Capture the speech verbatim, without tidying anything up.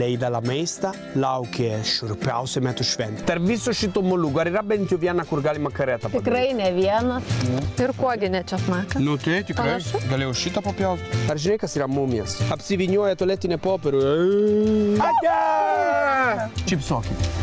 Leida la meista, lauke šiurpiausia metų šventė. Tarp viso šito moliūgo, ar yra bent jau viena, kur galima karetą padaryti? Tikrai ne vienas. Ir kuogi ne česnakas? Nu tai tikrai, Panašu? galėjau šitą papjauti. Ar žinai, kas yra mumijas? Apsivinioja tualetinę popierių. Ate! Čipsokit.